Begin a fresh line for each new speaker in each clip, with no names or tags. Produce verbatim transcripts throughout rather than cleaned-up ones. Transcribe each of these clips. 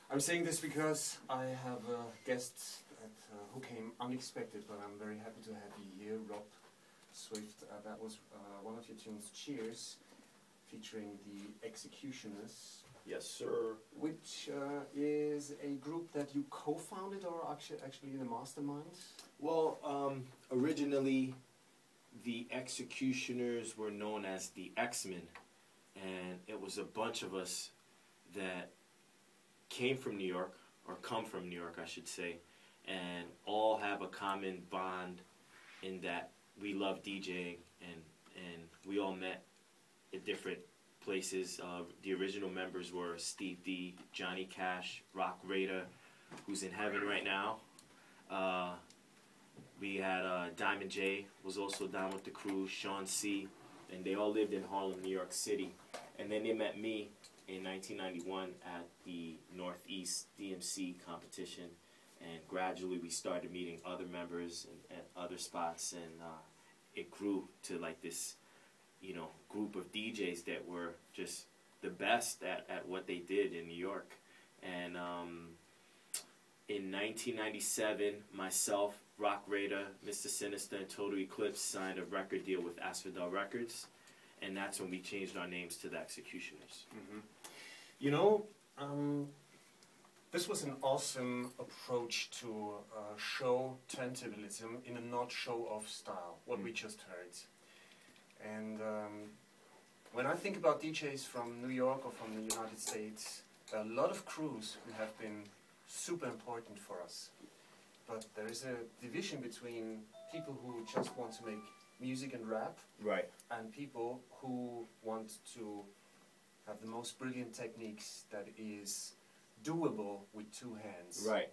I'm saying this because I have a guest that, uh, who came unexpected, but I'm very happy to have you here, Rob Swift. Uh, that was uh, one of your tunes, Cheers, featuring the Executioners.
Yes, sir.
Which uh, is a group that you co-founded, or actually, actually the mastermind?
Well, um, originally, the Executioners were known as the X-Men, and it was a bunch of us that came from New York, or come from New York, I should say, and all have a common bond in that we love DJing, and, and we all met at different places. Uh, the original members were Steve D, Johnny Cash, Rock Raider, who's in heaven right now. Uh, we had uh, Diamond J was also down with the crew, Sean C, and they all lived in Harlem, New York City. And then they met me in nineteen ninety-one at the Northeast D M C competition, and gradually we started meeting other members and, at other spots, and uh, it grew to like this, you know, group of D Js that were just the best at, at what they did in New York. And um, in nineteen ninety-seven, myself, Rock Raider, Mister Sinister, and Total Eclipse signed a record deal with Asphodel Records, and that's when we changed our names to the Executioners.
Mm-hmm. You know, um, this was an awesome approach to uh, show turntablism in a not show-off style, what mm. we just heard. And um, when I think about D Js from New York or from the United States, there are a lot of crews who have been super important for us. But there is a division between people who just want to make music and rap,
right,
and people who want to have the most brilliant techniques that is doable with two hands.
Right.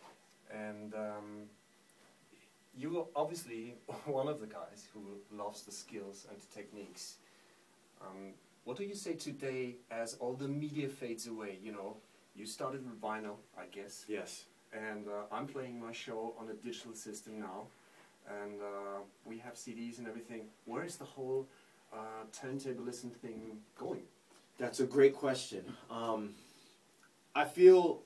And um, you are obviously one of the guys who loves the skills and the techniques. Um, what do you say today as all the media fades away? You know, you started with vinyl, I guess.
Yes.
And uh, I'm playing my show on a digital system now. And uh, we have C Ds and everything. Where is the whole uh, turntablism thing going?
That's a great question. Um, I feel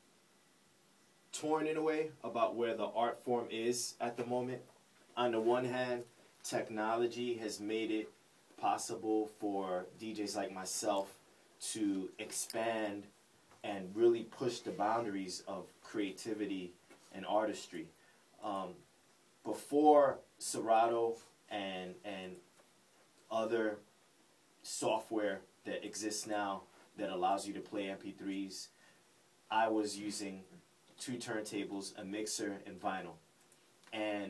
torn in a way about where the art form is at the moment. On the one hand, technology has made it possible for D Js like myself to expand and really push the boundaries of creativity and artistry. Um, before Serato and, and other software that exists now that allows you to play M P threes, I was using two turntables, a mixer, and vinyl. And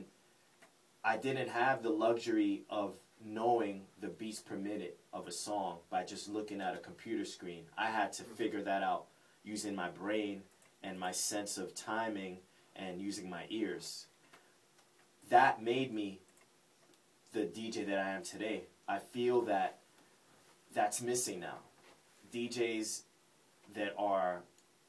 I didn't have the luxury of knowing the beats per minute of a song by just looking at a computer screen. I had to figure that out using my brain and my sense of timing and using my ears. That made me the D J that I am today. I feel that that's missing now. D Js that are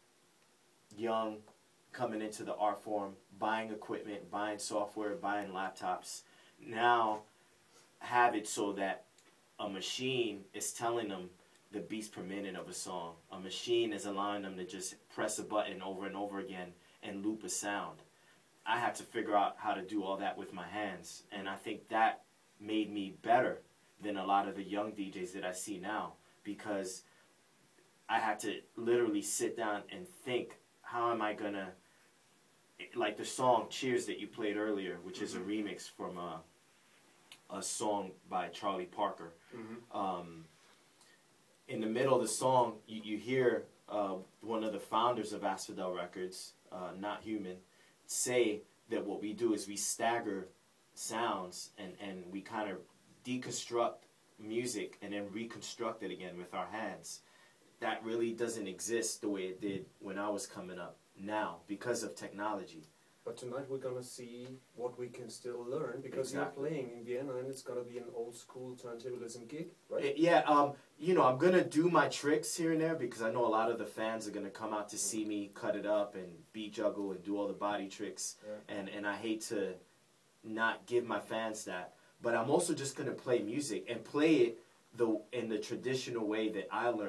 young, coming into the art form, buying equipment, buying software, buying laptops, now have it so that a machine is telling them the beats per minute of a song. A machine is allowing them to just press a button over and over again and loop a sound. I had to figure out how to do all that with my hands, and I think that made me better than a lot of the young D Js that I see now, because I had to literally sit down and think, how am I gonna, like the song Cheers that you played earlier, which is a remix from a, a song by Charlie Parker. Mm-hmm. um, in the middle of the song, you, you hear uh, one of the founders of Asphodel Records, uh, Not Human, say that what we do is we stagger sounds and, and we kind of deconstruct music and then reconstruct it again with our hands. That really doesn't exist the way it did when I was coming up now because of technology.
But tonight we're going to see what we can still learn, because
Exactly.
you're playing in Vienna and it's going to be an old school turntablism gig, right?
It, yeah, um, you know, I'm going to do my tricks here and there because I know a lot of the fans are going to come out to see me cut it up and beat juggle and do all the body tricks. Yeah. And, and I hate to not give my fans that. But I'm also just going to play music and play it the in the traditional way that I learned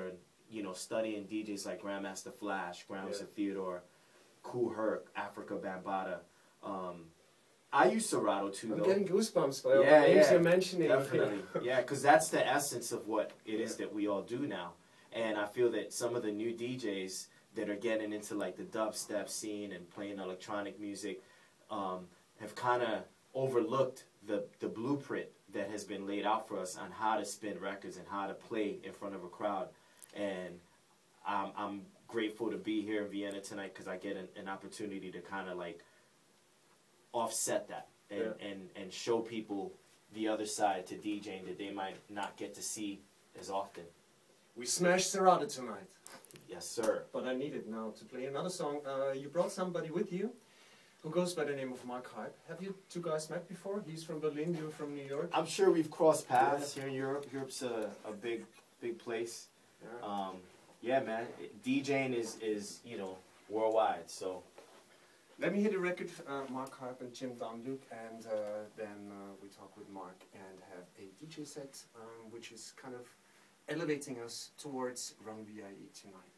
you know, studying D Js like Grandmaster Flash, Grandmaster
Yeah.
Theodore, Kool Herc, Africa Bambaataa. Um, I use Serato too,
I'm
though.
getting goosebumps by all
Yeah,
the names
yeah,
you're mentioning.
Definitely, yeah, because that's the essence of what it is
Yeah.
that we all do now. And I feel that some of the new D Js that are getting into like the dubstep scene and playing electronic music um, have kind of overlooked the, the blueprint that has been laid out for us on how to spin records and how to play in front of a crowd. And I'm, I'm grateful to be here in Vienna tonight because I get an, an opportunity to kind of like offset that and,
Yeah.
and, and show people the other side to DJing that they might not get to see as often.
We smashed Serato tonight.
Yes, sir.
But I need it now to play another song. Uh, you brought somebody with you who goes by the name of Mark Hype. Have you two guys met before? He's from Berlin, you're from New York.
I'm sure we've crossed paths here in Europe. Europe's a, a big, big place.
Yeah.
Um, yeah, man. DJing is, is, you know, worldwide, so.
Let me hit a record, uh, Mark Hype and Jim Dunluke, and uh, then uh, we talk with Mark and have a D J set, um, which is kind of elevating us towards Run V I E tonight.